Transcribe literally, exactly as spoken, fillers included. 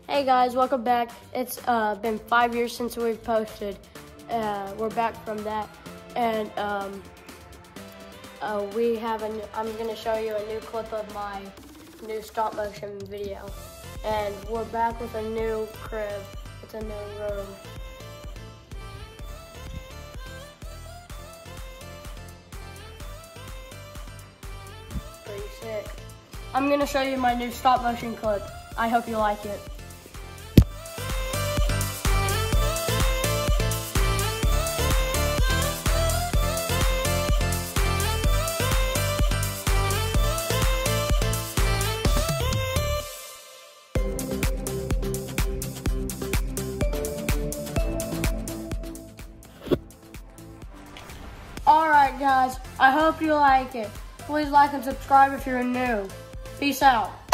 Hey guys, welcome back. It's uh, been five years since we've posted. Uh, we're back from that, and um, uh, we have a. New, I'm going to show you a new clip of my new stop motion video, and we're back with a new crib. It's a new room. Pretty sick. I'm going to show you my new stop motion clip. I hope you like it. Alright guys, I hope you like it. Please like and subscribe if you're new. Peace out.